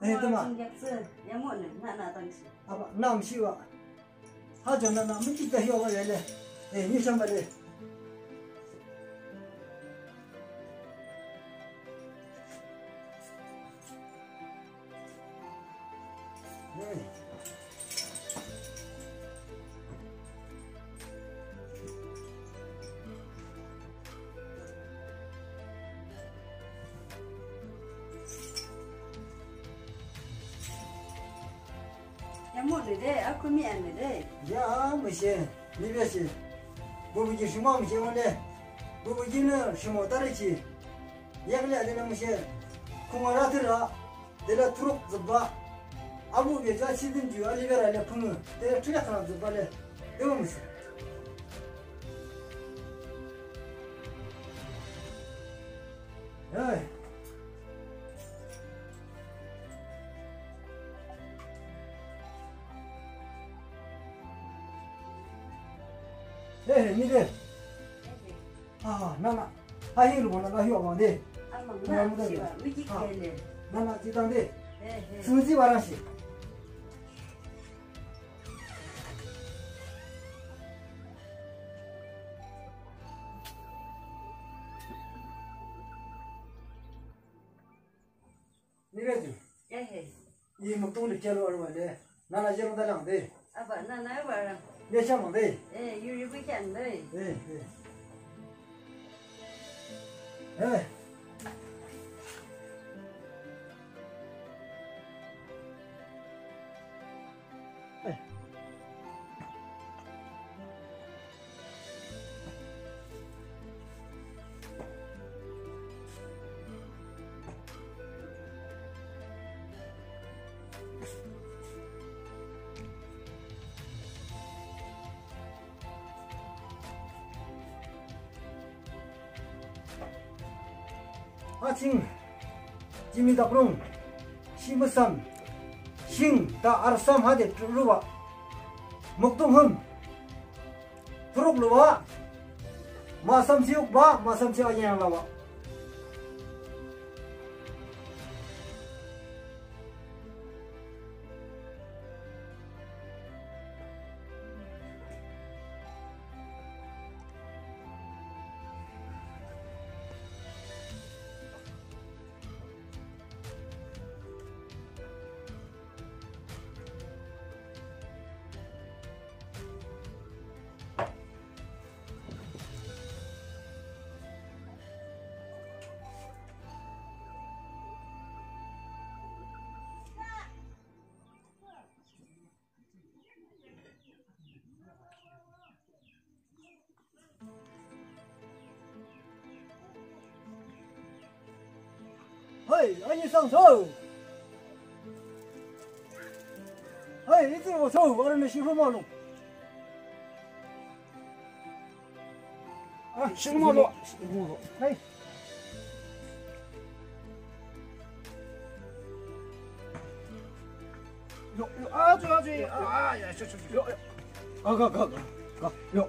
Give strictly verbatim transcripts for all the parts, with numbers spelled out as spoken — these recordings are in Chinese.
哎，对嘛？ 也没呢，那那东西。 啊不，那么喜欢，他讲的那没记得要个人嘞，哎，你想不嘞？哎。 没得的，俺可没安的的。 呀，没事，你别去，我不就什么没事完嘞，我不就那什么打得起，一个来的那没事，空我拉的了，得了土怎么？阿不别家起点就阿里个来了空了，得了这样子怎么嘞？对不没事。哎。哎，你的啊，那那，还有路那个小王的， 那没得，没几个嘞。 那那几张的，手机晚上洗。你别去。 哎嘿。 你们懂得接路是吧？的，那那接路在两的。 啊不，那那玩意儿。 别想忙的。 哎，有人不见的。 哎哎。哎。哎。阿青，今米达布隆，西木sam，星达阿sam哈的猪肉啊，木东哼，土肉肉啊，马sam siuk ba，马sam siuk yang lawa。嘿，赶紧上手！嘿，你这我手，我让你洗手毛弄。啊，洗手毛弄，洗手毛弄，嘿。哟哟，啊对啊对啊，啊呀，去去去，哟哟，啊哥哥哥哥，哟。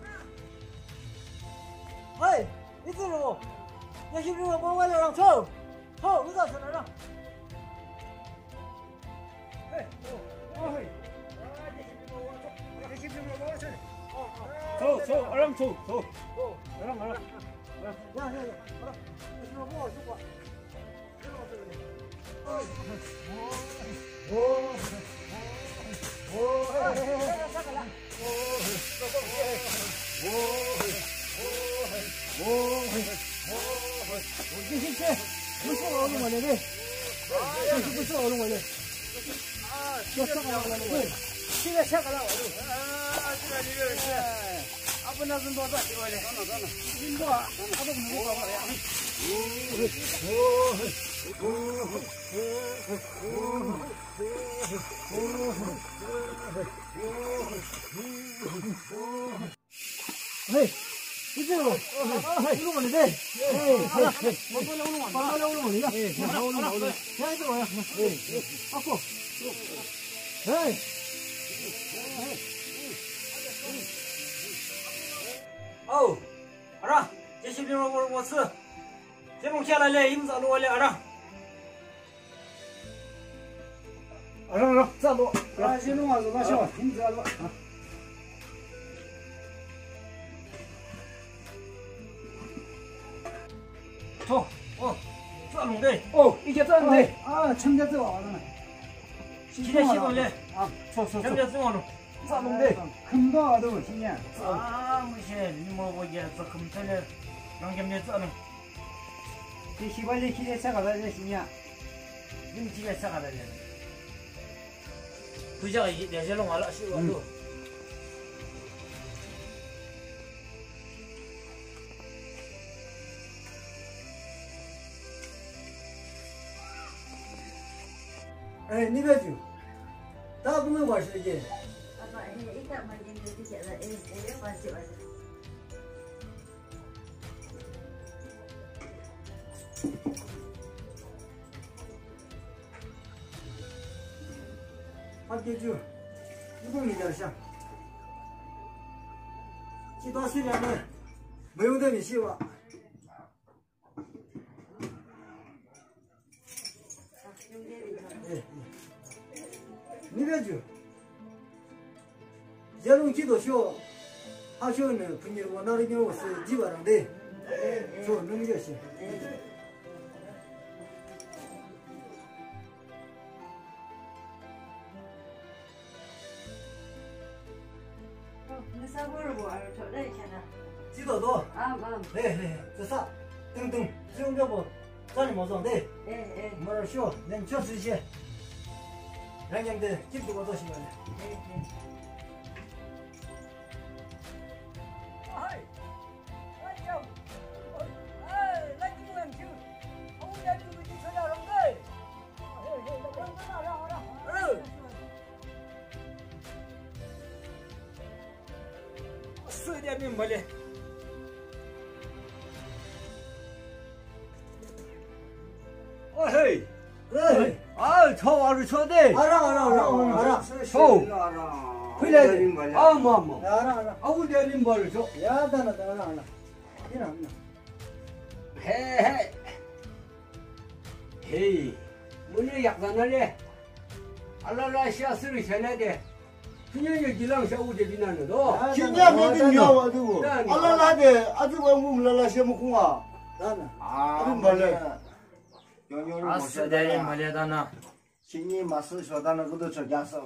嘿，你这我，你洗手毛我来让抽。好，你咋去哪儿？哎，哦，嘿，走走，二让走走，二让二让，呀呀呀，好了，你说不好说话，哦，哦，哦，哎，下来了，哦，走走，哦，哦，哦，哦，进进进。不是我弄我的，对，这是不是我弄我的？啊，要上来了，对，现在下个了我都。啊，这个这个是，啊不那人多少？这个的，上了上了，人多，他都没有办法呀。哦哦哦哦嘿。你这个，哎，弄我的对，哎，好了，我过来弄我，过来弄我的，哎，好了好了好了，哎，这我呀，哎，好过，哎，哦，阿让，这些饼我我吃，这种下来嘞，你们咋弄来阿让？ 啊，让让，站住！啊，先弄啊，那行，停止了啊。 走，哦，这弄的， 哦，一节这弄的啊，全家做完了。 今天习惯了啊，错错错， 全家做完了。 这弄的，很大都今年。 啊，我些你莫我也这很真的，让他们这弄。 这习惯了，今天才搞的这新年。 你们今天才搞的呢？回家一两些弄完了，洗完了。 哎，你别走，大部分我是的。 啊，那哎，一看嘛，应该是现在哎，哎，要关系了。 他给就，一共一点下，几大岁两的，没有的你洗吧。你别去，这种几多小，他小呢，朋友我那里有是几百人的，说那么就行。 你啥味儿不？瞅这看着。 几多多？ 啊啊。 哎哎，这啥？等等，这种要不，这里没装的。 哎哎。 没人小，人确实些。人家的几多多喜欢的。 哎，来叫，哎，来几个人去，我们家就是去吃点东西。哎哎，让让让让，嗯。四点明白了。 哎嘿，哎。 啊，炒娃子炒的， 啊让啊让让啊让， 炒，回来的，啊妈妈， 啊让让， 啊我这里没人炒， 呀等了等了让让，你让你让， 嘿嘿，嘿，我那养在那里，啊那那下水里下来的，今年有几两小五这边那多， 今年没得鸟啊都，啊那那的，啊这个我们那那些么空啊， 当然， 啊没嘞。 啊，是的，人没得的呢。 今年嘛是说咱那个都做家事嘛。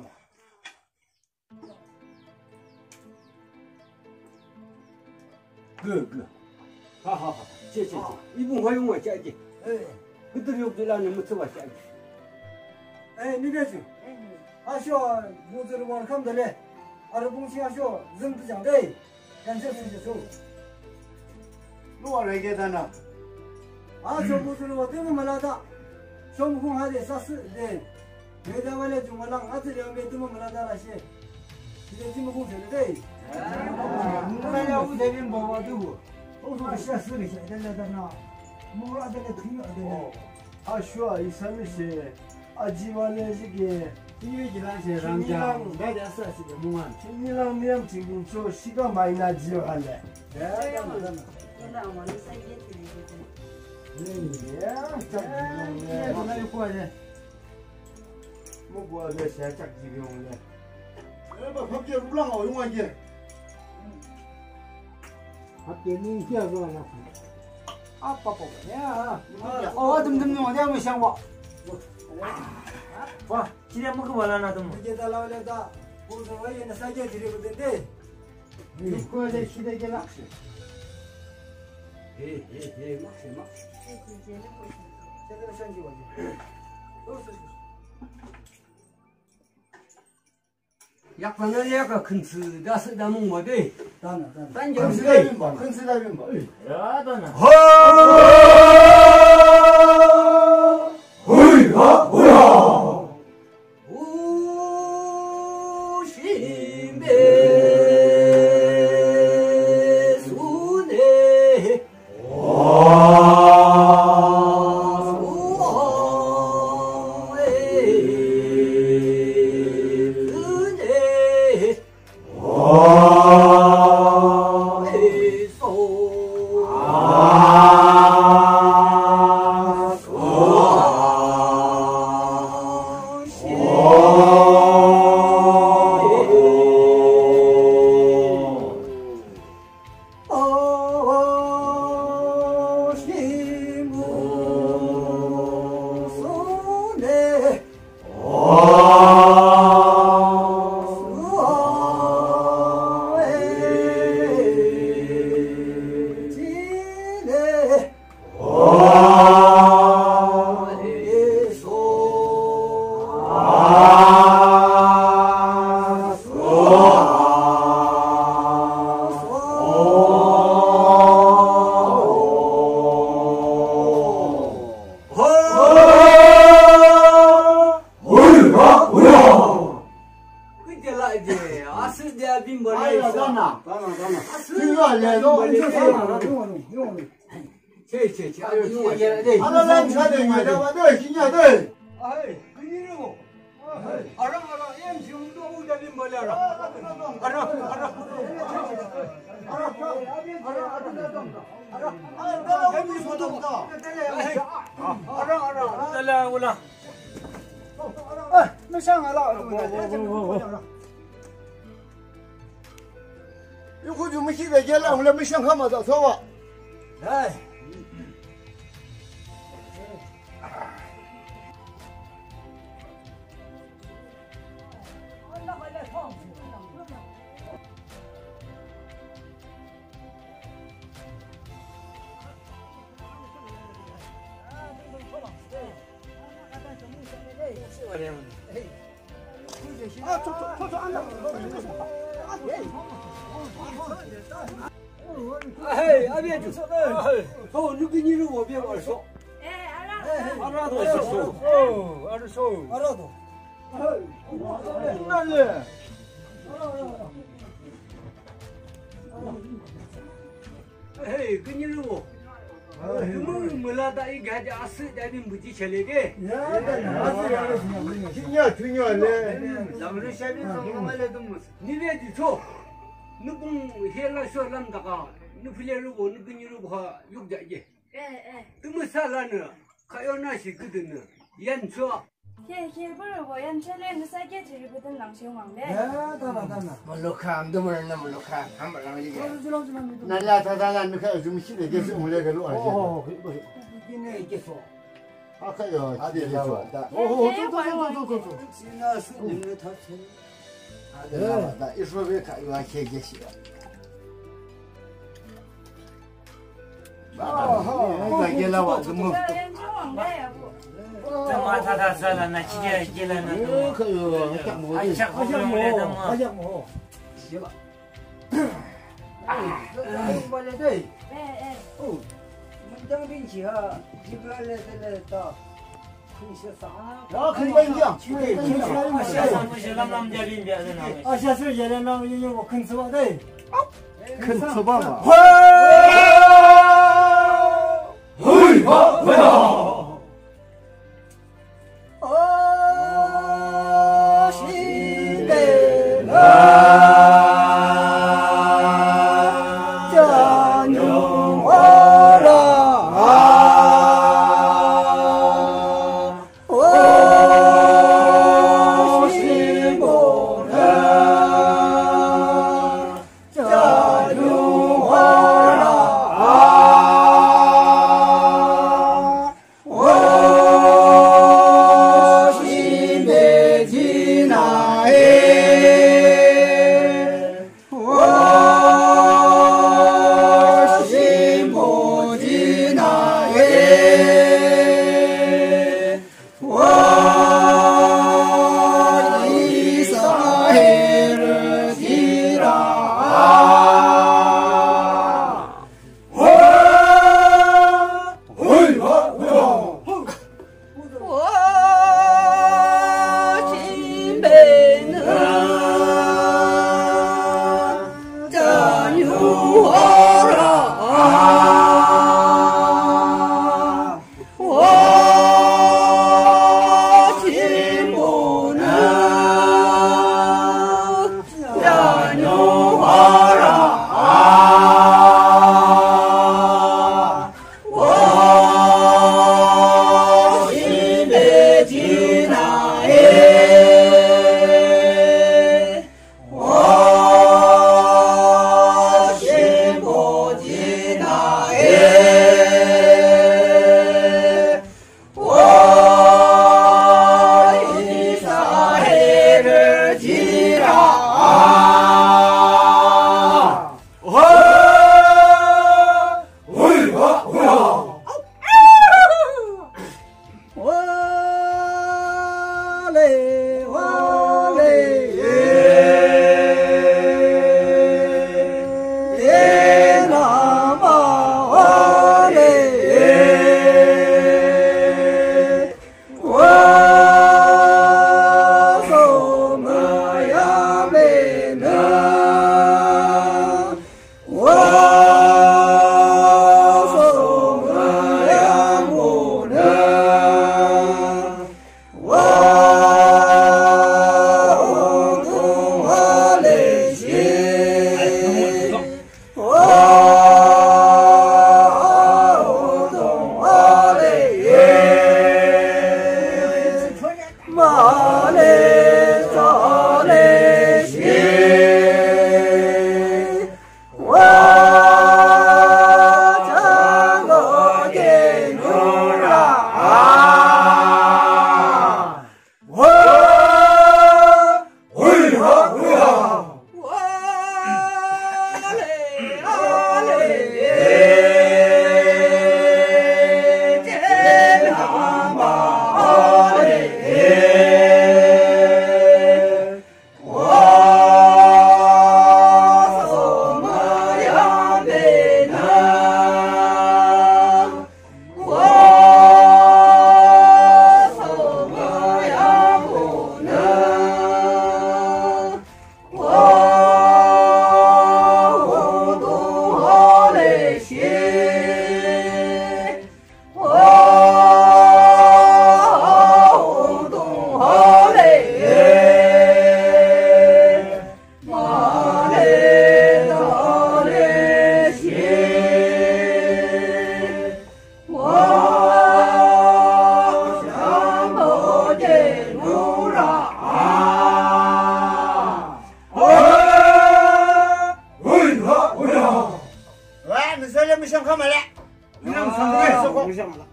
哥哥，好好好，谢谢谢，一分还用我姐姐。 哎， 这都留不了你们吃我下去。 哎，你别去，啊小我这里我看不得嘞，啊这东西啊小人不讲的，干这事就走。 我来给咱呢。 啊，小伙子我这个没拉大，小木工还得杀死的，没在外来中国人，啊这两边怎么没拉大那些，现在这么工程的对。 我那要五这边包啊都， 我说下死了，现在在那，没拉在那推了的。 啊需要一生些，啊几万的这个， 因为这那些人家买点啥子的木啊， 你那面进行做西个买那几万的， 哎，干嘛干嘛？ 我让我那三姐去的去。 哎呀，这哎，我那有过的， 我过的现在这几个用的，哎不，他别路上好用啊姐。 他给你介绍了，啊不不不呀， 哦，怎么怎么我这样没想过。哇，今天没给我了那怎么？ 这个老了的，我说我原来三姐去的不对的，你过来去的给哪去？ 哎哎哎，没事没事。 现在升级过去，都是。 要不然两个坑吃，那是咱们没得。 当然当然。 咱就很是吃人吧，很吃人吧。 呀，当然。 嘿哈嘿哈， 无心的苏内。 啊。 알아 난 차대 여자가 너 신야들. 아이 그니라고. 알아 알아 엠 지금도 오자빈 말이야. 알아 알아 알아. 来我了。 哎，没上来了。 有回就没现在也来回来没想看嘛，早操啊！ 哎。啊，走走走走，按照。哎，阿别就说，哦，你跟你说我别玩说。 哎，阿拉， 阿拉多是手， 哦，阿是手，阿拉多。 那是。 哎，跟你说。Kamu mula tak ingat asyik dari buji cili ke? Ya, asyik. Tunya, tunya le. Lalu saya ni sama malah tu mus. Ni dia di tu. Ni pun hela soalan tak kah. Ni pilih rubo, ni kini rubo ha yuk jadi. 哎哎， Tu masalah ni. Kau nasi kudu ni. Yang tu. 嘿嘿，不是我让车辆的赛季只是不等狼熊王的。 야, 다나 다나. Melukan, tu mana melukan, hamba lagi ke. 지랑 지랑 지랑. Nalla tatagan ni kau cuma sini je semua le kalau aja. 어, 그 이게 이게 소. Akayo, ada je tu. 어, 저저저저저. Sina sudah ni tak sih. Ada, ada. Isu mereka itu aja je sih. Ah, lagi lawat semua. 车辆车王的呀不？ 这马他他说了，那几件几了那个。 Akayo, tak mau. 哎，下回用来的嘛。 Ajak mo. Siapa? Ah, boleh deh. 哎哎， Oh, macam binci ha. Jika le le tak. Kisah sah. Ya, kenapa dia? 下次不是咱们家里边的那个。 啊，下次也来那么有我肯吃吧对。 肯吃吧嘛。 嘿哈嘿哈。 哦，西北来，家牛我啦，哦，西北来，家牛我啦。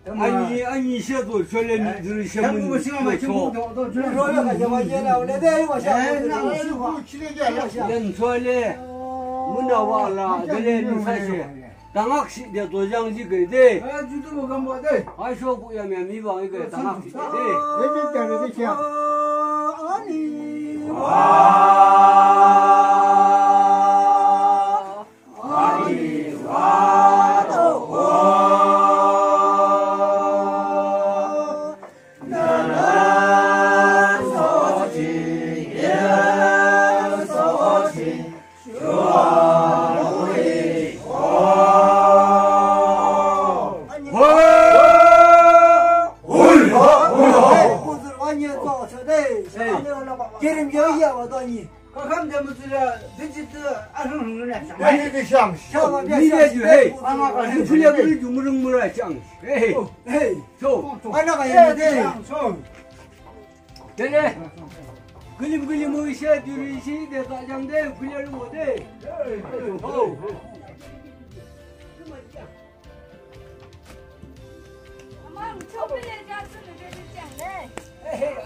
아니 아니 시도 전에 늘 시험 뭐 시험 뭐 좀 더 저래 가지고 와이나 내가 이거 샤 연설에 문화와라 그래는 사실 당학시 내 도장지 그대 아 주도 뭐 간뭐 돼. 아쇼고야면 미방 이거 당학시 돼 예민 때문에 돼. 아니 아니 와도 기름 여기야 와더니 그럼 되면 진짜 된지도 안 흐르네. 아니 그 샹. 미래주 헤이 풀려버릴 주무릉무라 짱 헤이 헤이 저 하나가 있는데 그래 그림 그림 의시야 주리시 내 가장대 풀려를 못해 엄마 초콜릿 자스는 되지 헤이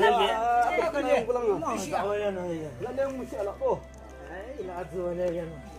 아까 전에 아까 전에 불랑 나와야는 나는 무시하라 어 에이 나도 내가